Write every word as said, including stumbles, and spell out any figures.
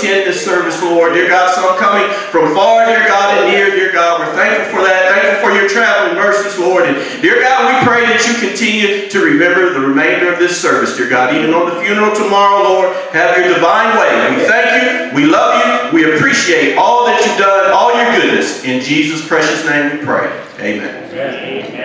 attend this service, Lord. Dear God, some coming from far, dear God, and near, dear God. We're thankful for that. Thankful for your traveling mercies, Lord. And dear God, we pray that you continue to remember the remainder of this service, dear God. Even on the funeral tomorrow, Lord, have your divine way. We thank you. We love you. We appreciate all that you've done, all your goodness. In Jesus' precious name we pray. Amen. Amen.